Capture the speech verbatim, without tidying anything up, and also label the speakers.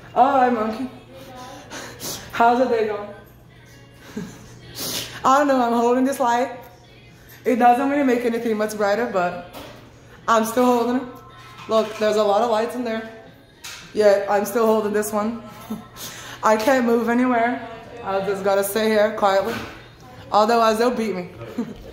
Speaker 1: Alright, monkey. How's the day going? I don't know, I'm holding this light. It doesn't really make anything much brighter, but I'm still holding it. Look, there's a lot of lights in there. Yeah, I'm still holding this one. I can't move anywhere. I just gotta stay here quietly. Otherwise, they'll beat me.